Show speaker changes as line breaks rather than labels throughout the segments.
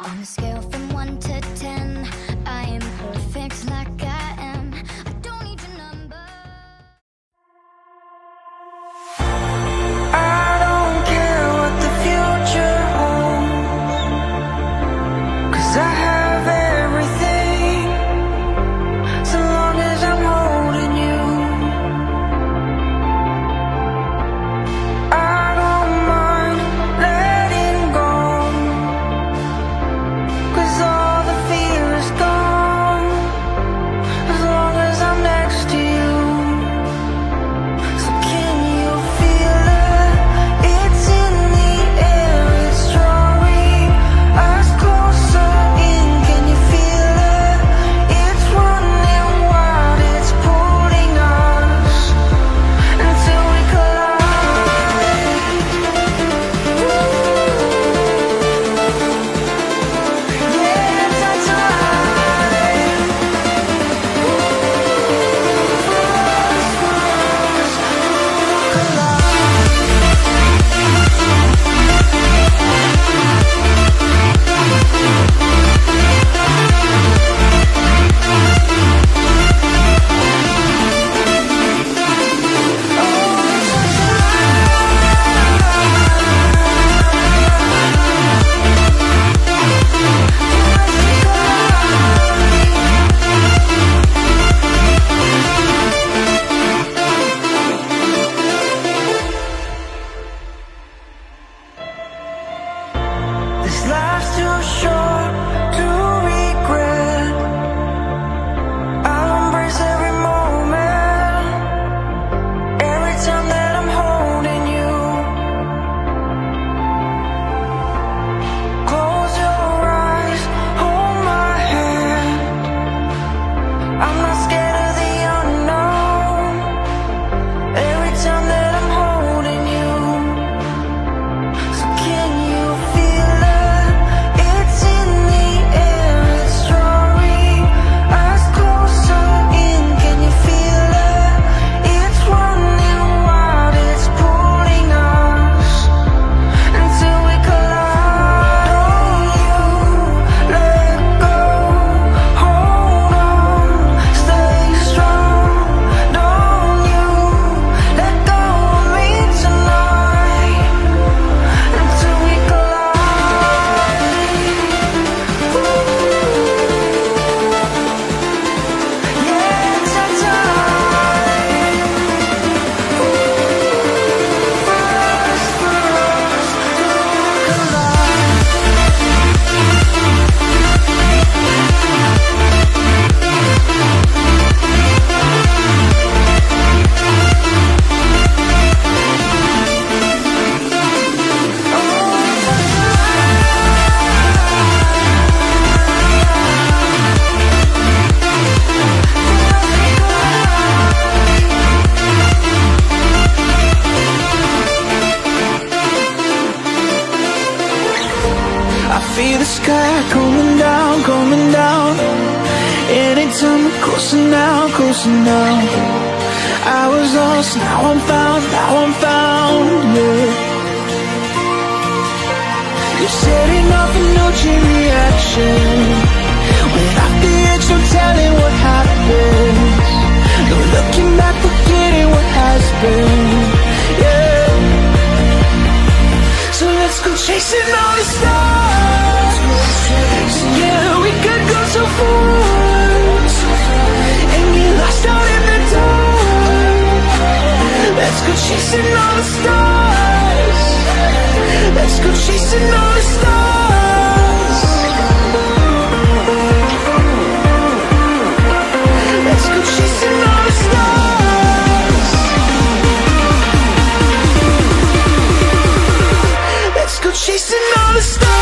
On a scale from 1 to 10, I am perfect like I am. I don't need your number.
I don't care what the future holds, 'cause I have everything, so long as I'm holding you. I don't mind letting go, 'cause all the fear is gone, as long as I'm next to you. So can you feel it? It's in the air, it's drawing us closer in. Can you feel it? It's running wild, it's pulling us until we collide. Yeah, it's our time. This life's too short to regret. I'll embrace every moment, every time that I'm holding you. Close your eyes, hold my hand. I'm not scared of the unknown, every time that I'm holding you. So can you feel it? It's in the air, it's drawing us closer in. Can you feel it? It's running wild, it's pulling us until we collide. Don't you let go, hold on, stay strong. Don't you let go of me tonight until we collide. Yeah, it's our time. First to collide. I feel the sky coming down, coming down. Anytime we're closer now, closer now. I was lost, now I'm found, yeah. You're setting off a no chain reaction. When I feel no telling what happens. No looking back, forgetting what has been, yeah. So let's go chasing all the stars. Yeah, we could go so far and get lost out in the dark. Let's go chasing all the stars. Let's go chasing all the stars. Let's go chasing all the stars. Let's go chasing all the stars.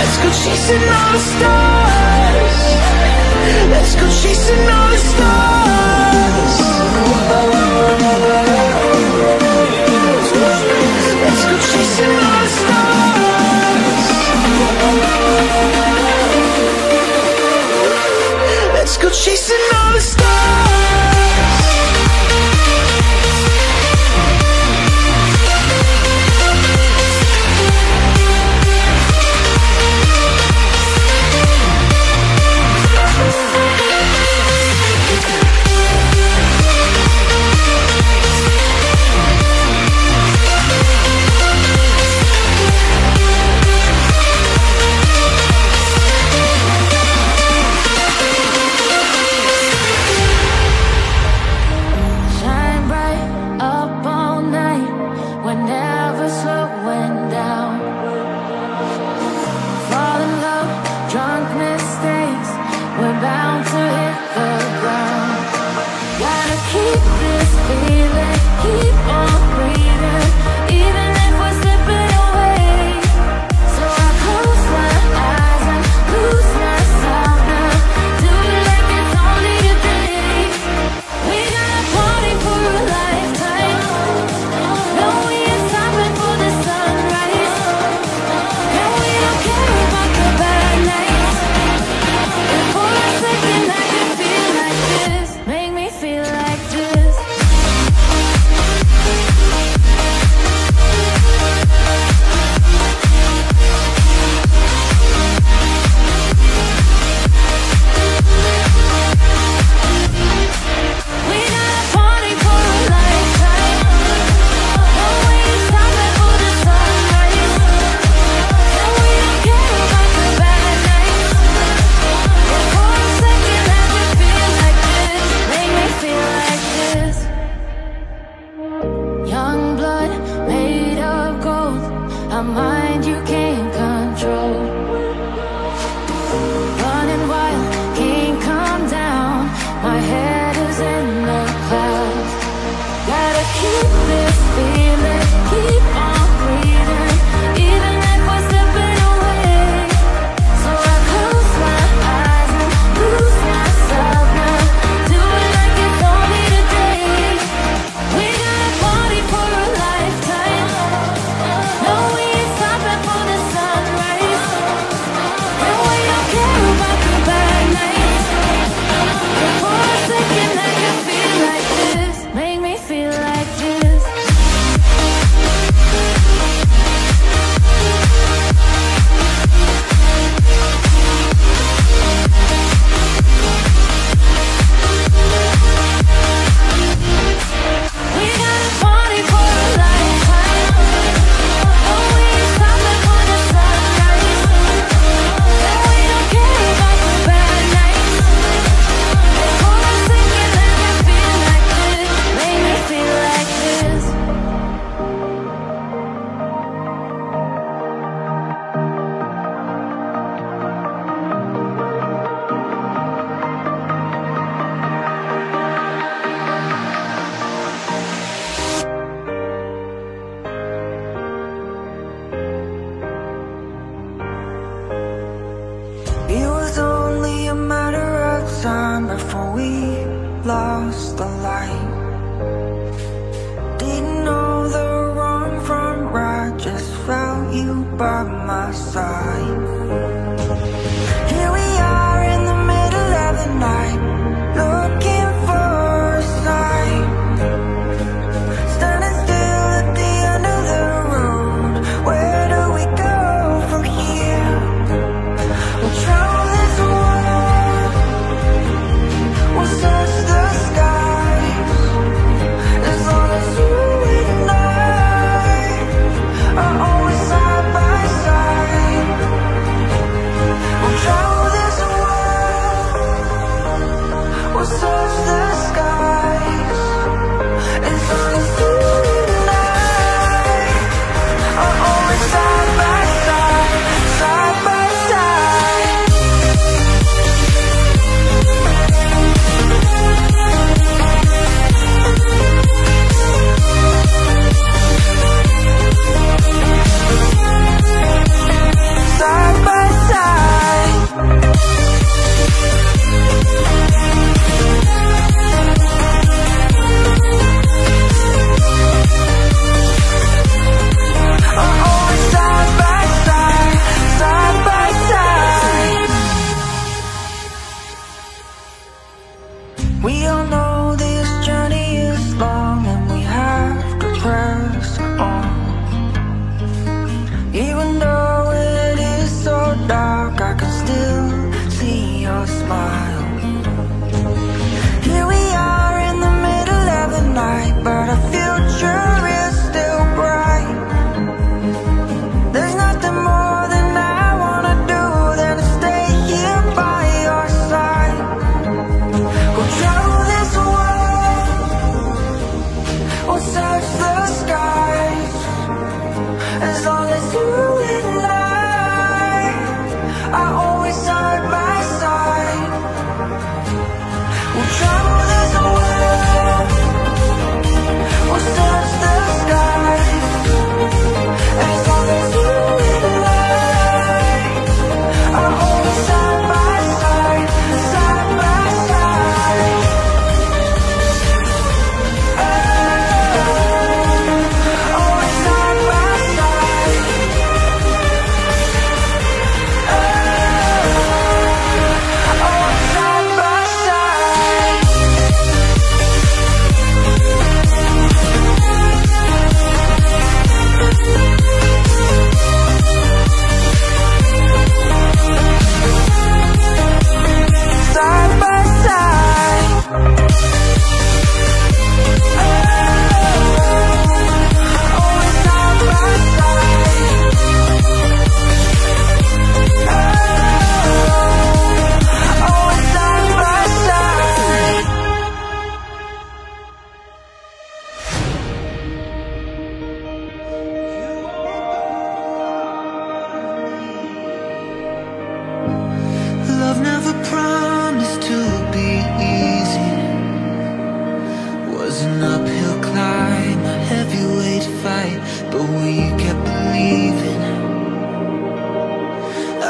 Let's go chasing all the stars. Let's go chasing all the stars. Let's go chasing all the stars. Let's go chasing all the stars.
Lost the light. Didn't know the wrong from right, just felt you by my side. Here we are in the middle of the night, looking for a sign. Standing still at the end of the road, where do we go from here? We'll travel this world, we'll search the skies.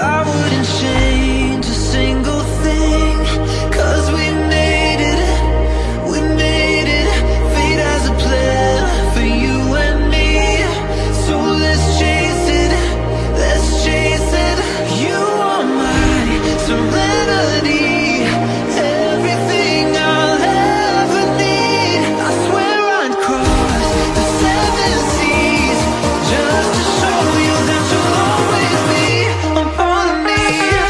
I wouldn't change a single thing, 'cause we made it, fate has a plan for you and me. So let's chase it, you are my serenity, everything I'll ever need. I swear I'd cross the 7 seas just to show you that you'll always be a part of me.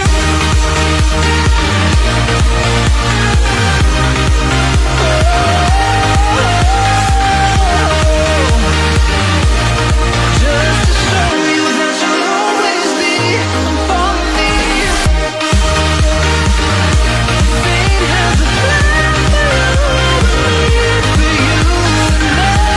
Just to show you that you'll always be a part of me. Fate has a plan for you and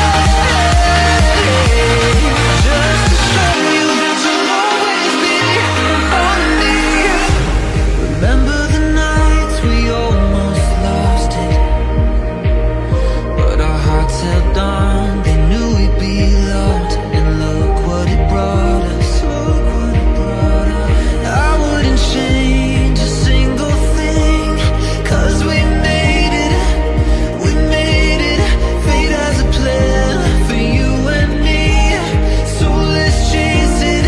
me. Just to show you that you'll always be a part of me. Remember the nights we almost lost it, but our hearts held on. They knew we'd be loved, and look what it brought us. I wouldn't change a single thing, 'cause we made it, fate has a plan for you and me. So let's chase it,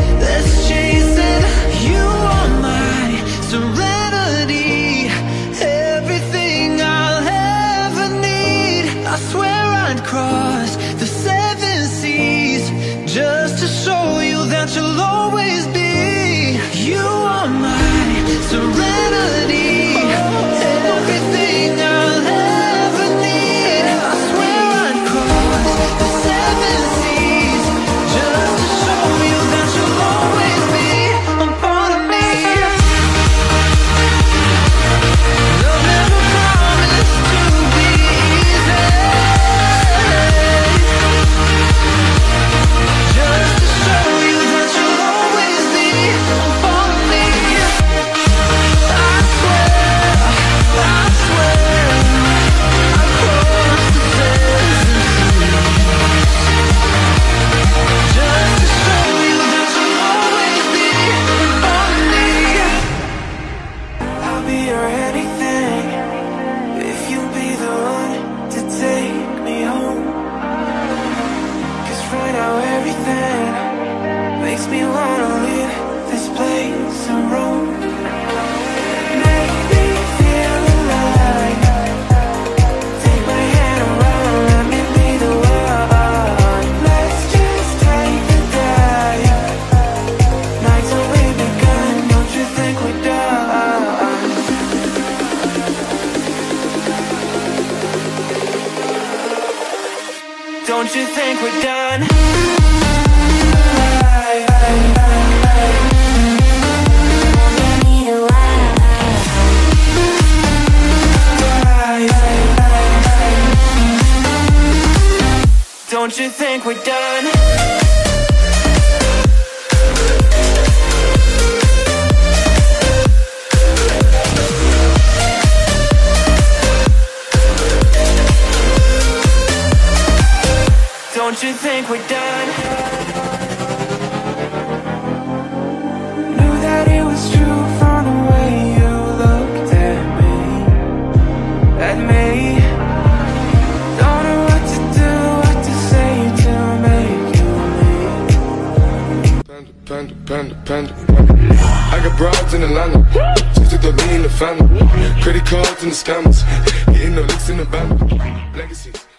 you are my serenity, everything I'll ever need. I swear I'd cross the 7 seas just to show you that you'll always be. You are my serenity, everything I'll ever need. I swear I'd cross the 7 seas just to show you that you'll always be a part of me. Love never promised to be easy, just to show you that you'll always be a part of me. I swear I'd cross the 7 seas just to show you that you'll always be a part of me. I'll be your anything if you'll be the one to take me home. 'Cause right now everything makes me wanna leave this place and roam. Make me feel alive, take my hand around, let me be the one. Let's just take the day, night's already begun, don't you think we're done? Don't you think we're done? Don't you think we're done? Don't you think we're done? Knew that it was true from the way you looked at me. Don't know what to do, what to say to make you leave.
Panda. I got broads in Atlanta, just took the lean in the family. Credit cards and the scammers, getting no licks in the band. Legacies.